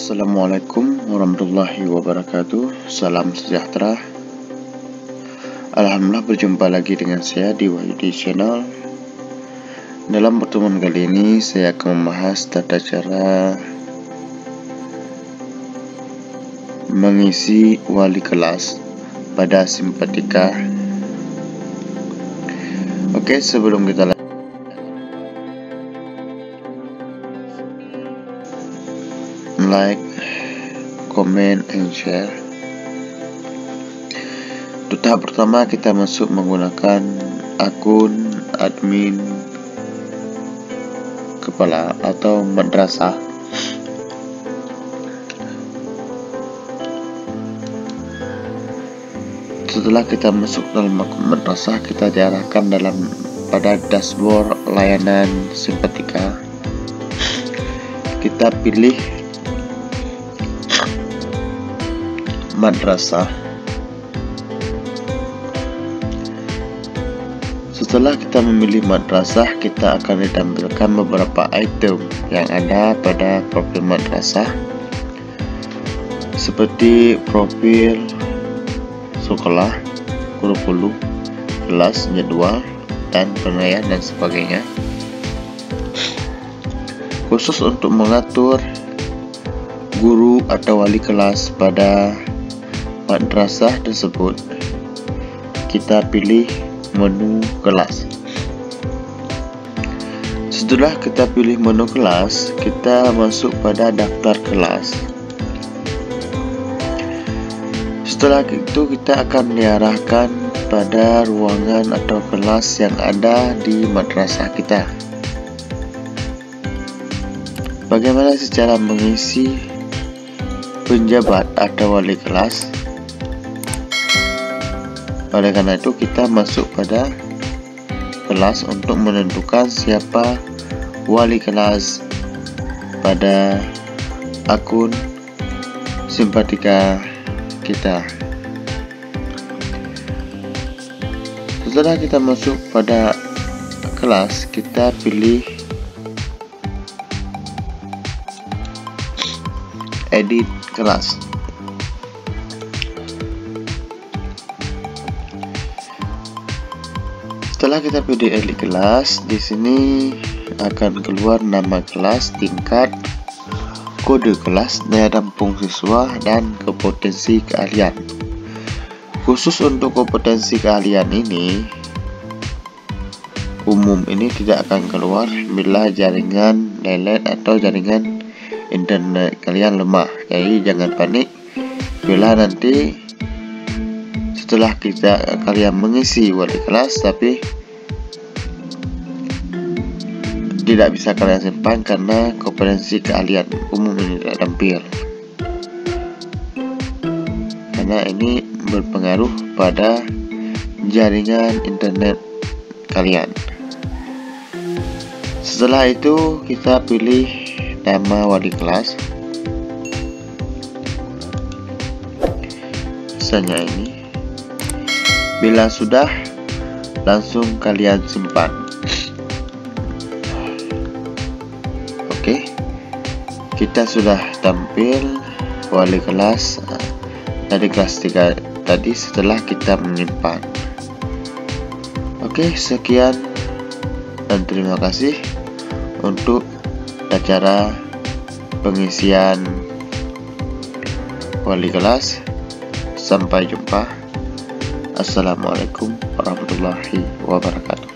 Assalamualaikum warahmatullahi wabarakatuh. Salam sejahtera. Alhamdulillah, berjumpa lagi dengan saya di Wahyudi Channel. Dalam pertemuan kali ini saya akan membahas tata cara mengisi wali kelas pada Simpatika. Oke, sebelum kita like, comment, and share. Untuk tahap pertama kita masuk menggunakan akun admin kepala atau madrasah. Setelah kita masuk dalam akun madrasah, kita diarahkan pada dashboard layanan Simpatika. Kita pilih madrasah. Setelah kita memilih madrasah, kita akan ditampilkan beberapa item yang ada pada profil madrasah, seperti profil sekolah, kurikulum, kelas, jadwal, dan penilaian dan sebagainya. Khusus untuk mengatur guru atau wali kelas pada madrasah tersebut, kita pilih menu kelas. Setelah kita pilih menu kelas, kita masuk pada daftar kelas. Setelah itu kita akan diarahkan pada ruangan atau kelas yang ada di madrasah kita. Bagaimana cara mengisi penjabat atau wali kelas? Oleh karena itu kita masuk pada kelas untuk menentukan siapa wali kelas pada akun Simpatika kita. Setelah kita masuk pada kelas, kita pilih edit kelas. Setelah kita pilih edit kelas, di sini akan keluar nama kelas, tingkat, kode kelas, daya tampung siswa, dan kompetensi keahlian. Khusus untuk kompetensi keahlian ini, umum ini tidak akan keluar bila jaringan lelet atau jaringan internet kalian lemah. Jadi jangan panik bila nanti setelah kalian mengisi wali kelas tapi tidak bisa kalian simpan karena kompetensi keahlian umum ini tidak tampil, karena ini berpengaruh pada jaringan internet kalian. Setelah itu kita pilih nama wali kelas, misalnya ini. Bila sudah, langsung kalian simpan. Oke, kita sudah tampil wali kelas dari kelas 3 tadi setelah kita menyimpan. Oke, sekian dan terima kasih untuk cara pengisian wali kelas. Sampai jumpa. Assalamualaikum warahmatullahi wabarakatuh.